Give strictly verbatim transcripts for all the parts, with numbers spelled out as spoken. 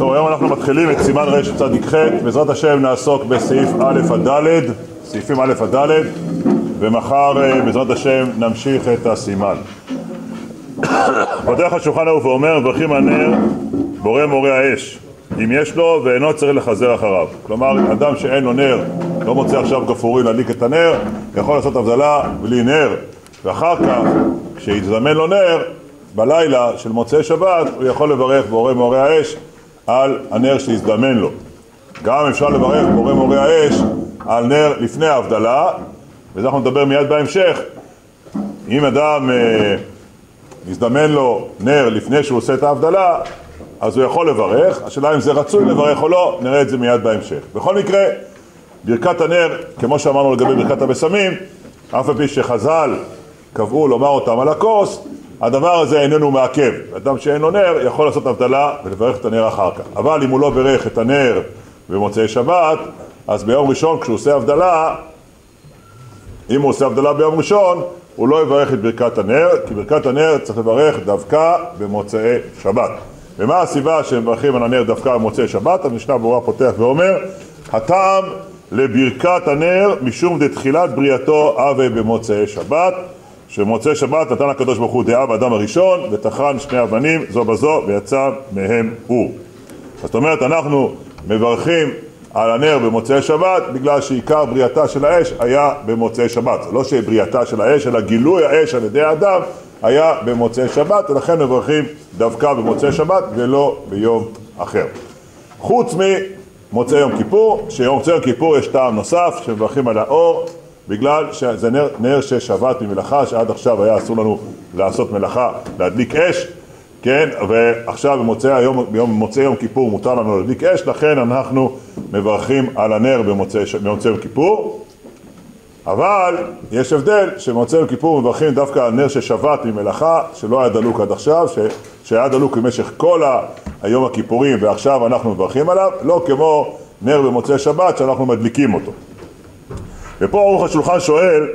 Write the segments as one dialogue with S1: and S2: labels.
S1: טוב, היום אנחנו מתחילים את סימן רש צדיק ח'. בעזרת השם נעסוק בסעיף א' עד ד', סעיפים א' עד ד', ומחר בעזרת השם נמשיך את הסימן. פותח השולחן ערוך ואומר, מברכים על נר בורא מורה האש, אם יש לו ואינו צריך לחזר אחריו. כלומר, אדם שאין לו נר, לא מוצא עכשיו גפרורים להדליק את הנר, יכול לעשות הבדלה בלי נר, ואחר כך, כשיזמן לו נר, בלילה של מוצאי שבת, הוא יכול לברך בורא מורה האש על הנר שהזדמן לו. גם אפשר לברך בורא מורה האש על נר לפני ההבדלה, וזה אנחנו נדבר מיד בהמשך. אם אדם אה, יזדמן לו נר לפני שהוא עושה את ההבדלה, אז הוא יכול לברך. השאלה אם זה רצוי לברך או לא, נראה את זה מיד בהמשך. בכל מקרה, ברכת הנר, כמו שאמרנו לגבי ברכת הבשמים, אף על פי שחז"ל קבעו לומר אותם על הכוס, הדבר הזה איננו מעכב. אדם שאין לו נר יכול לעשות הבדלה ולברך את הנר אחר כך. אבל אם הוא לא ברך את הנר במוצאי שבת, אז ביום ראשון כשהוא עושה הבדלה, אם הוא עושה הבדלה ביום ראשון, הוא לא יברך את ברכת הנר, כי ברכת הנר צריך לברך דווקא במוצאי שבת. ומה הסיבה שמברכים על הנר דווקא במוצאי שבת? המשנה ברורה פותח ואומר, הטעם לברכת הנר משום דתחילת בריאתו הווה במוצאי שבת, שמוצאי שבת נתן הקדוש ברוך הוא דעה באדם הראשון וטחן שני אבנים זו בזו ויצא מהם אור. זאת אומרת, אנחנו מברכים על הנר במוצאי שבת בגלל שעיקר בריאתה של האש היה במוצאי שבת. לא שבריאתה של האש, אלא גילוי האש על ידי האדם היה במוצאי שבת, ולכן מברכים דווקא במוצאי שבת ולא ביום אחר. חוץ ממוצאי יום כיפור, שיום מוצאי יום כיפור יש טעם נוסף שמברכים על האור, בגלל שזה נר, נר ששבת ממלאכה, שעד עכשיו היה אסור לנו לעשות מלאכה, להדליק אש, כן? ועכשיו במוצאי יום, ביום, במוצאי יום כיפור מותר לנו להדליק אש, לכן אנחנו מברכים על הנר במוצאי, במוצאי יום כיפור. אבל יש הבדל שבמוצאי יום כיפור מברכים דווקא על נר ששבת ממלאכה, שלא היה דלוק עד עכשיו, ש, שהיה דלוק במשך כל היום הכיפורים, ועכשיו אנחנו מברכים עליו, לא כמו נר במוצאי שבת שאנחנו מדליקים אותו. ופה ערוך השולחן שואל,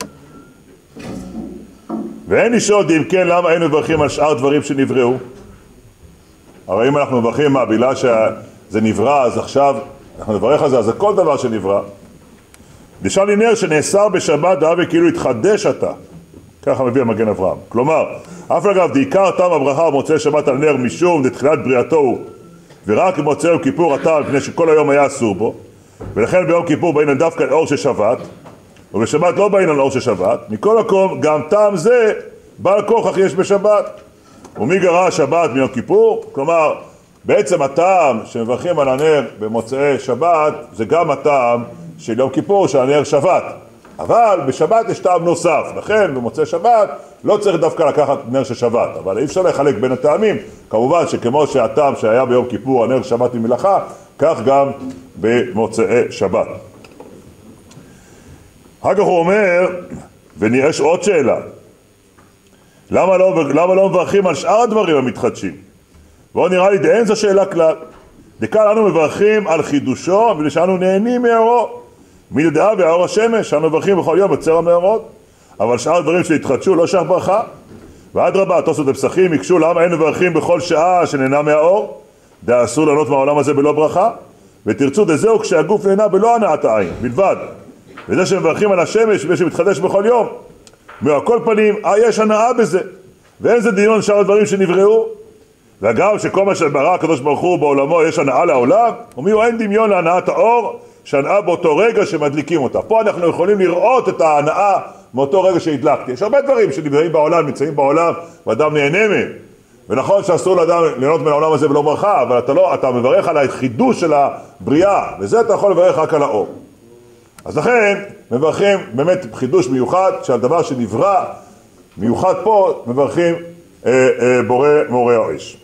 S1: ואין לשאול אם כן למה היינו מברכים על שאר דברים שנבראו? הרי אם אנחנו מברכים מה, בגלל שזה נברא, אז עכשיו אנחנו נברך על זה, אז זה כל דבר שנברא. נשאל לי נר שנאסר בשבת דאה וכאילו התחדש עתה, ככה מביא המגן אברהם. כלומר, אף אגב דעיקר טעם הברכה במוצאי שבת על נר משום לתחילת בריאתו הוא, ורק במוצאי יום כיפור הטעם מפני שכל היום היה אסור בו, ולכן ביום כיפור באים דווקא על אור של שבת, ובשבת לא באים על אור של שבת. מכל מקום, גם טעם זה בעל כוכך יש בשבת. ומי גרע שבת מיום כיפור? כלומר, בעצם הטעם שמברכים על הנר במוצאי שבת, זה גם הטעם של יום כיפור של הנר שבת. אבל בשבת יש טעם נוסף, לכן במוצאי שבת לא צריך דווקא לקחת נר של שבת, אבל אי אפשר לחלק בין הטעמים. כמובן שכמו שהטעם שהיה ביום כיפור הנר שבת ממלאכה, כך גם במוצאי שבת. אחר כך הוא אומר, ויש עוד שאלה, למה לא, למה לא מברכים על שאר הדברים המתחדשים? ועוד נראה לי דאין זו שאלה כלל. דקה לנו מברכים על חידושו ולשאנו נהנים מאורו, מדעה והאור השמש, שאנו מברכים בכל יום בצר המאורות, אבל שאר הדברים שהתחדשו לא שייך ברכה. ועד רבה, תוספות הפסחים יקשו למה אין מברכים בכל שעה שנהנה מהאור, דעה אסור לענות מהעולם הזה בלא ברכה, ותרצו דזהו כשהגוף נהנה בלא הנעת העין בלבד, וזה שמברכים על השמש ושמתחדש בכל יום. על כל פנים, יש הנאה בזה, ואין זה דמיון שאר הדברים שנבראו. וגם שכל מה שברא הקדוש ברוך הוא בעולמו יש הנאה לעולם, ומי אין דמיון להנאת האור, שהנאה באותו רגע שמדליקים אותה. פה אנחנו יכולים לראות את ההנאה מאותו רגע שהדלקתי. יש הרבה דברים שנבראים בעולם, נמצאים בעולם, ואדם נהנה מהם. ונכון שאסור לאדם ליהנות מן העולם הזה בלא ברכה, אבל אתה לא, אתה מברך על החידוש של הבריאה, וזה אתה יכול לברך רק על האור. אז לכן מברכים באמת חידוש מיוחד, שעל דבר שנברא מיוחד פה, מברכים אה, אה, בורא מורה האש.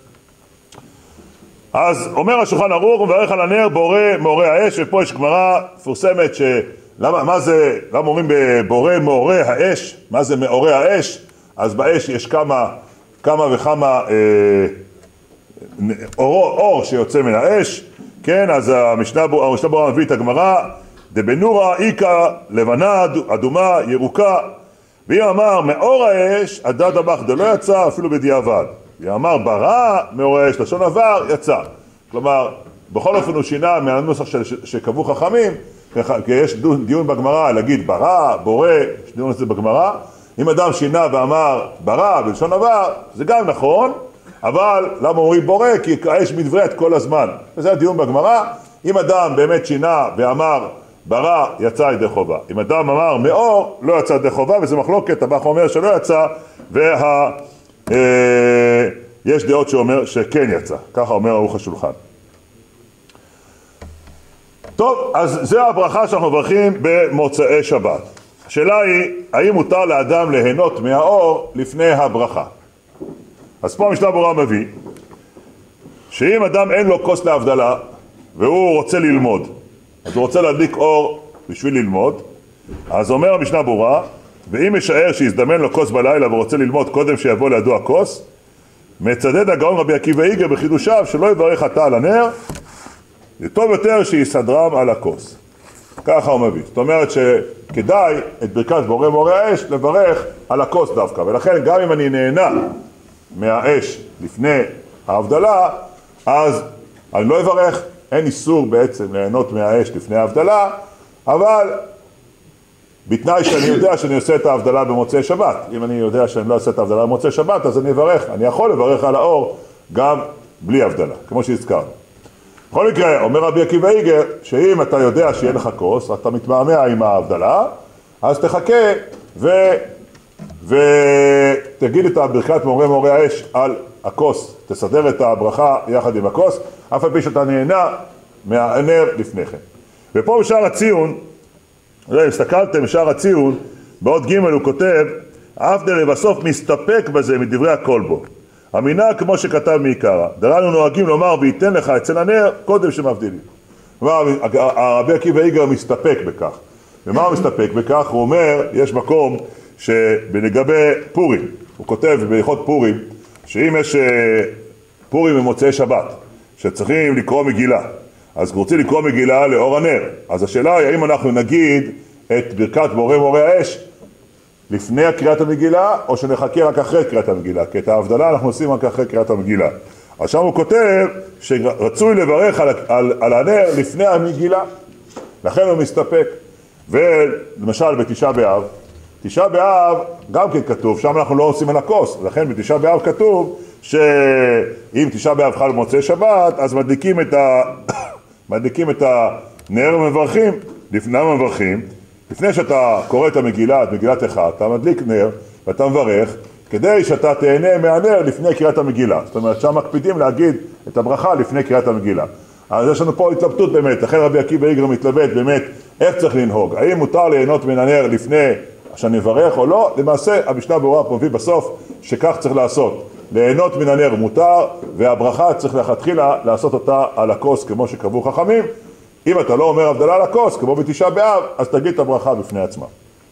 S1: אז אומר השולחן ערוך, הוא מברך על הנר בורא מורה האש, ופה יש גמרא מפורסמת שלמה, מה זה, למה אומרים בבורא מורה האש, מה זה מאורה האש? אז באש יש כמה, כמה וכמה אה, אור, אור שיוצא מן האש, כן, אז המשנה ברורה מביא את הגמרא, דבנורה איקה לבנה אדומה ירוקה, והיא אמר מאור האש הדד הבח דלא יצא אפילו בדיעבד, והיא אמר ברא מאור האש לשון עבר יצא. כלומר, בכל אופן הוא שינה מהנוסח שקבעו חכמים, כי יש דיון בגמרא, להגיד ברא, בורא, יש דיון הזה בגמרא, אם אדם שינה ואמר ברא בלשון עבר, זה גם נכון, אבל למה אומרים בורא? כי האש מתבראת כל הזמן, וזה הדיון בגמרא. אם אדם באמת שינה ואמר ברא, יצא ידי חובה. אם אדם אמר מאור, לא יצא ידי חובה, וזה מחלוקת, הבח אומר שלא יצא, וה... אה, יש דעות שאומר שכן יצא, ככה אומר ערוך השולחן. טוב, אז זה הברכה שאנחנו מברכים במוצאי שבת. השאלה היא, האם מותר לאדם ליהנות מהאור לפני הברכה? אז פה המשנה ברורה מביא, שאם אדם אין לו כוס להבדלה, והוא רוצה ללמוד, אז הוא רוצה להדליק אור בשביל ללמוד, אז אומר המשנה ברורה, ואם משער שיזדמן לו כוס בלילה ורוצה ללמוד קודם שיבוא לידו הכוס, מצדד הגאון רבי עקיבא איגר בחידושיו שלא יברך עתה על הנר, זה טוב יותר שיסדרם על הכוס. ככה הוא מביא. זאת אומרת שכדאי את ברכת בורא מורה האש לברך על הכוס דווקא, ולכן גם אם אני נהנה מהאש לפני ההבדלה, אז אני לא אברך, אין איסור בעצם ליהנות מהאש לפני ההבדלה, אבל בתנאי שאני יודע שאני עושה את ההבדלה במוצאי שבת. אם אני יודע שאני לא עושה את ההבדלה במוצאי שבת, אז אני אברך, אני יכול לברך על האור גם בלי הבדלה, כמו שהזכרנו. בכל מקרה, אומר רבי עקיבא איגר, שאם אתה יודע שיהיה לך כוס, אתה מתמהמה עם ההבדלה, אז תחכה ו... ותגיד את הברכת מורה מורה האש על הכוס, תסדר את הברכה יחד עם הכוס, אף על פי שאתה נהנה מהנר לפני כן. ופה בשער הציון, אם הסתכלתם בשער הציון, בעוד ג' הוא כותב, אף דלה בסוף מסתפק בזה מדברי הכל בו. המנהג כמו שכתב מעיקרא, דרנו נוהגים לומר וייתן לך אצל הנר קודם שמבדילים. כלומר, הרבי עקיבא איגר מסתפק בכך. ומה הוא מסתפק בכך? הוא אומר, יש מקום שבנגבי פורים, הוא כותב בהלכות פורים, שאם יש פורים במוצאי שבת, שצריכים לקרוא מגילה, אז רוצים לקרוא מגילה לאור הנר. אז השאלה היא, האם אנחנו נגיד את ברכת בורא מורה האש לפני קריאת המגילה, או שנחכה רק אחרי קריאת המגילה, כי את ההבדלה אנחנו עושים רק אחרי קריאת המגילה. עכשיו הוא כותב שרצוי לברך על, על, על הנר לפני המגילה, לכן הוא מסתפק. ולמשל בתשעה באב, תשעה באב גם כן כתוב, שם אנחנו לא עושים על הכוס, לכן בתשעה באב כתוב שאם תשעה באב חל במוצאי שבת, אז מדליקים את, ה... מדליקים את הנר ומברכים, לפני המברכים, לפני שאתה קורא את המגילה, את מגילת אחד, אתה מדליק נר ואתה מברך, כדי שאתה תהנה מהנר לפני קריאת המגילה. זאת אומרת, שם מקפידים להגיד את הברכה לפני קריאת המגילה. אז יש לנו פה התלבטות באמת, לכן רבי עקיבא איגר מתלבט באמת איך צריך לנהוג. האם מותר ליהנות מן הנר לפני שאני מברך או לא? למעשה, המשנה ברורה פה מביא בסוף שכך צריך לעשות. ליהנות מן הנר מותר, והברכה צריך לכתחילה לעשות אותה על הכוס כמו שקבעו חכמים. אם אתה לא אומר הבדלה על הכוס, כמו בתשעה באב, אז תגיד את הברכה בפני עצמה.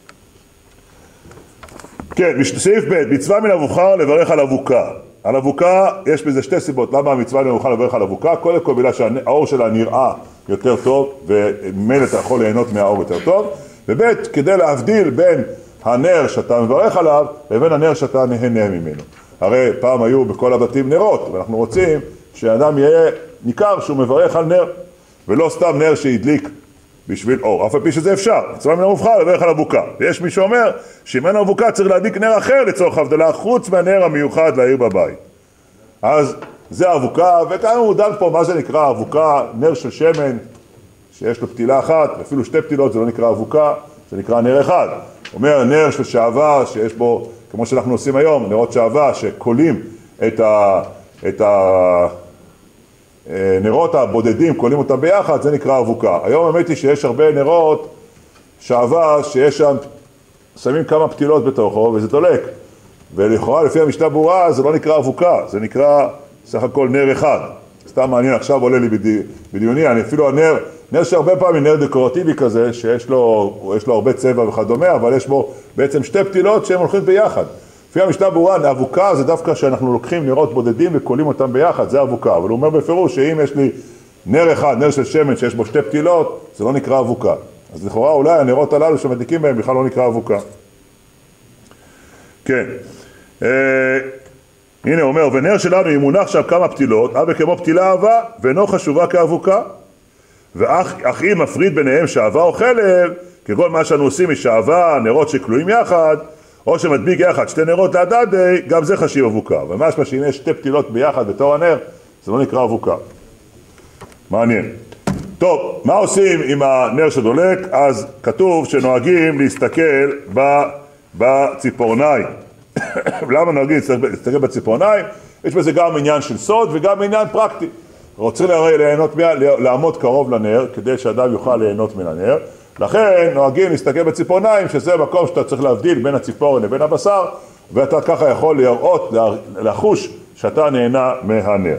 S1: כן, סעיף ב', מצווה מן אבוקה לברך על אבוקה. על אבוקה יש בזה שתי סיבות, למה המצווה מן אבוקה לברך על אבוקה? קודם כל בגלל שהאור שלה נראה יותר טוב, ומילא אתה יכול ליהנות מהאור יותר טוב, וב' כדי להבדיל בין הנר שאתה מברך עליו, לבין הנר שאתה נהנה ממנו. הרי פעם היו בכל הבתים נרות, ואנחנו רוצים שהאדם יהיה ניכר שהוא מברך על נר, ולא סתם נר שהדליק בשביל אור, אף על פי שזה אפשר. מצווה מן אבוקה לברך על אבוקה. ויש מי שאומר שאם אין אבוקה צריך להדליק נר אחר לצורך הבדלה, חוץ מהנר המיוחד להעיר בבית. אז זה אבוקה, וכאן הוא דן פה מה זה נקרא אבוקה, נר של שמן, שיש לו פתילה אחת, אפילו שתי פתילות זה לא נקרא אבוקה, זה נקרא נר אחד. אומר נר של שעווה, שיש בו, כמו שאנחנו עושים היום, נרות שעווה, שקולים את ה... את ה נרות הבודדים, קולים אותם ביחד, זה נקרא אבוקה. היום האמת היא שיש הרבה נרות שעווה שיש שם, שמים כמה פתילות בתוכו וזה דולק. ולכאורה לפי המשנה ברורה זה לא נקרא אבוקה, זה נקרא סך הכל נר אחד. סתם מעניין, עכשיו עולה לי בדיוני, אני אפילו הנר, נר שהרבה פעמים נר דקורטיבי כזה, שיש לו, יש לו הרבה צבע וכדומה, אבל יש בו בעצם שתי פתילות שהן הולכות ביחד. לפי המשנה ברורה, אבוקה זה דווקא שאנחנו לוקחים נרות בודדים וקולים אותם ביחד, זה אבוקה. אבל הוא אומר בפירוש שאם יש לי נר אחד, נר של שמן שיש בו שתי פתילות, זה לא נקרא אבוקה. אז לכאורה אולי הנרות הללו שמדליקים בהם בכלל לא נקרא אבוקה. כן. הנה אומר, ונר שלנו אם מונח שם כמה פתילות, אבא כמו פתילה אהבה, ואינו חשובה כאבוקה. ואך אם מפריד ביניהם שעבה או חלב, כגון מה שאנו עושים משעבה, נרות שכלואים יחד, או שמדביק יחד שתי נרות להדדי, גם זה חשיב אבוקה. ומשמע שאם יש שתי פתילות ביחד בתור הנר, זה לא נקרא אבוקה. מעניין. טוב, מה עושים עם הנר שדולק? אז כתוב שנוהגים להסתכל בציפורניים. למה נוהגים להסתכל בציפורניים? יש בזה גם עניין של סוד וגם עניין פרקטי. רוצים הרי ליהנות, לעמוד קרוב לנר, כדי שאדם יוכל ליהנות מן הנר. לכן נוהגים להסתכל בציפורניים, שזה מקום שאתה צריך להבדיל בין הציפורן לבין הבשר, ואתה ככה יכול לראות, לחוש שאתה נהנה מהנר.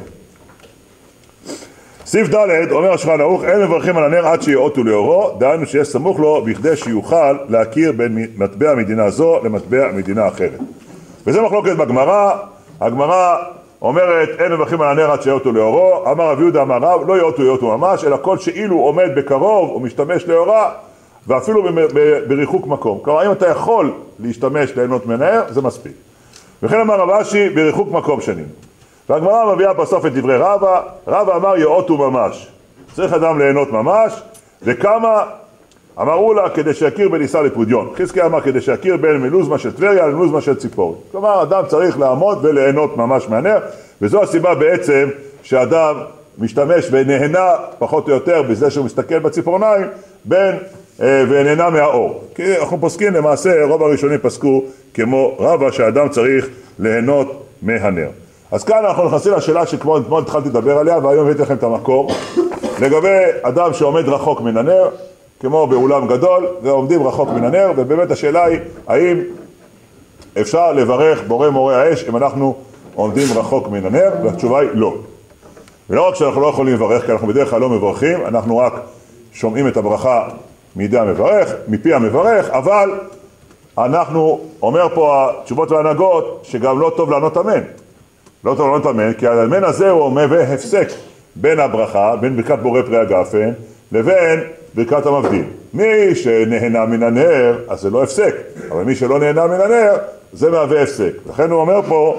S1: סעיף ד' אומר השולחן ערוך, אין מברכים על הנר עד שיאותו לאורו, דהיינו שיש סמוך לו בכדי שיוכל להכיר בין מטבע מדינה זו למטבע מדינה אחרת. וזה מחלוקת בגמרא. הגמרא אומרת אין מברכים על הנר עד שיאותו לאורו, אמר רב יהודה אמר רב, לא יאותו יאותו ממש, אלא כל שאילו עומד בקרוב ומשתמש לאורה, ואפילו בריחוק מקום. כלומר, אם אתה יכול להשתמש ליהנות מהנר, זה מספיק. וכן אמר רב אשי, בריחוק מקום שנים. והגמרא מביאה בסוף את דברי רבא, רבא אמר יאותו ממש. צריך אדם ליהנות ממש, וכמה אמרו לה כדי שיכיר בניסה לפודיון. חזקיה אמר כדי שיכיר בין מלוזמה של טבריה למלוזמה של ציפורי. כלומר, אדם צריך לעמוד וליהנות ממש מהנר, וזו הסיבה בעצם שאדם משתמש ונהנה פחות או יותר בזה שהוא מסתכל בציפורניים, בין אה, ונהנה מהאור. כי אנחנו פוסקים למעשה, רוב הראשונים פסקו כמו רבא שאדם צריך ליהנות מהנר. אז כאן אנחנו נכנסים לשאלה שכמו אתמול התחלתי לדבר עליה, והיום הבאתי לכם את המקור, לגבי אדם שעומד רחוק מן הנר, כמו באולם גדול, ועומדים רחוק מן הנר, ובאמת השאלה היא, האם אפשר לברך בורא מורה האש אם אנחנו עומדים רחוק מן הנר? והתשובה היא לא. ולא רק שאנחנו לא יכולים לברך, כי אנחנו בדרך כלל לא מברכים, אנחנו רק שומעים את הברכה מידי המברך, מפי המברך, אבל אנחנו, אומר פה התשובות וההנהגות, שגם לא טוב לענות אמן. לא טוב לענות אמן, כי האמן הזה הוא מהווה הפסק בין הברכה, בין ברכת בורא פרי הגפן, לבין ברכת המבדיל. מי שנהנה מן הנר, אז זה לא הפסק, אבל מי שלא נהנה מן הנר, זה מהווה הפסק. לכן הוא אומר פה,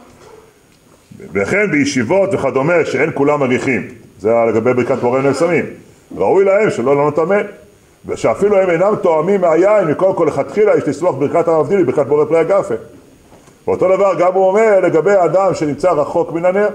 S1: וכן בישיבות וכדומה שאין כולם מריחים, זה לגבי ברכת בורא נפסמים, ראוי להם שלא לענות אמן, ושאפילו הם אינם תואמים מהיין, מכל כל לכתחילה יש לסמוך ברכת המבדיל ברכת בורא פרי הגפן. ואותו דבר גם הוא אומר לגבי האדם שנמצא רחוק מן הנר.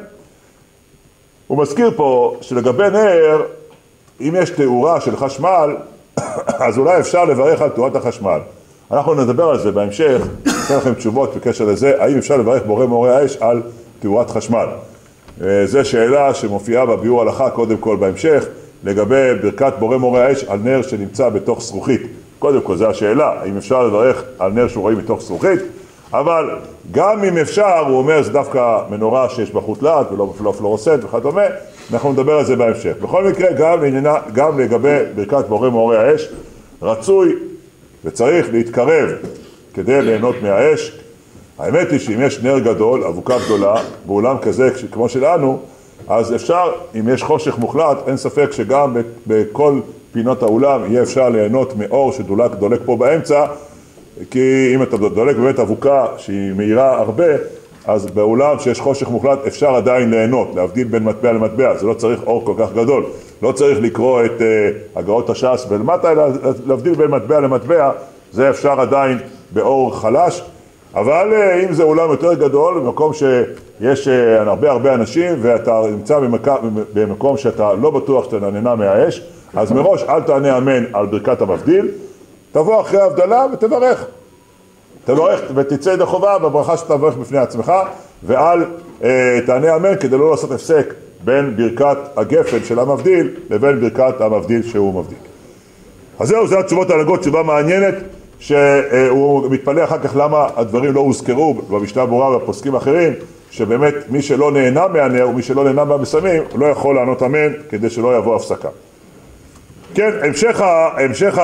S1: הוא מזכיר פה שלגבי נר, אם יש תאורה של חשמל, אז אולי אפשר לברך על תאורת החשמל. אנחנו נדבר על זה בהמשך, ניתן לכם תשובות בקשר לזה, האם אפשר לברך בורא מורה האש על תאורת חשמל. זו שאלה שמופיעה בביאור הלכה קודם כל בהמשך, לגבי ברכת בורא מורה האש על נר שנמצא בתוך זכוכית. קודם כל זו השאלה, האם אפשר לברך על נר שהוא רואה מתוך זכוכית, אבל גם אם אפשר, הוא אומר, זה דווקא מנורה שיש בה חוט להט ולא פלורוסנט וכדומה, אנחנו נדבר על זה בהמשך. בכל מקרה, גם, גם לגבי ברכת בורא מורה האש, רצוי וצריך להתקרב כדי ליהנות מהאש. האמת היא שאם יש נר גדול, אבוקה גדולה, באולם כזה כמו שלנו, אז אפשר, אם יש חושך מוחלט, אין ספק שגם בכל פינות האולם יהיה אפשר ליהנות מאור שדולק דולק פה באמצע, כי אם אתה דולק באמת אבוקה שהיא מהירה הרבה, אז באולם שיש חושך מוחלט אפשר עדיין ליהנות, להבדיל בין מטבע למטבע, זה לא צריך אור כל כך גדול, לא צריך לקרוא את uh, הגאות הש"ס ולמטה, אלא להבדיל בין מטבע למטבע, זה אפשר עדיין באור חלש, אבל uh, אם זה אולם יותר גדול, במקום שיש uh, הרבה הרבה אנשים ואתה נמצא במקום, במקום שאתה לא בטוח שאתה נהנה מהאש, אז מראש אל תענה אמן על ברכת המבדיל, תבוא אחרי ההבדלה ותברך. תברך ותצא ידי חובה בברכה שאתה תברך בפני עצמך, ואל אה, תענה אמן כדי לא לעשות הפסק בין ברכת הגפן של המבדיל לבין ברכת המבדיל שהוא מבדיל. אז זהו, זה התשובות ההנהגות, תשובה מעניינת, שהוא מתפלא אחר כך למה הדברים לא הוזכרו במשנה ברורה ובפוסקים אחרים, שבאמת מי שלא נהנה מהנר ומי שלא נהנה מהבשמים, הוא לא יכול לענות אמן כדי שלא יבוא הפסקה. כן, המשך, המשך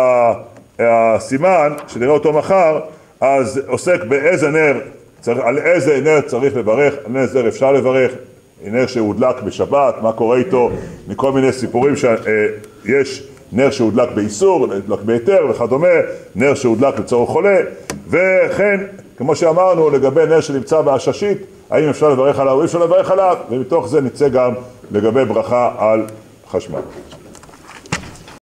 S1: הסימן, שנראה אותו מחר, אז עוסק באיזה נר, על איזה נר צריך לברך, על איזה נר אפשר לברך, נר שהודלק בשבת, מה קורה איתו, מכל מיני סיפורים שיש נר שהודלק באיסור, הודלק בהיתר וכדומה, נר שהודלק לצורך חולה, וכן, כמו שאמרנו, לגבי נר שנמצא בעששית, האם אפשר לברך עליו או אי אפשר לברך עליו, ומתוך זה נצא גם לגבי ברכה על חשמל.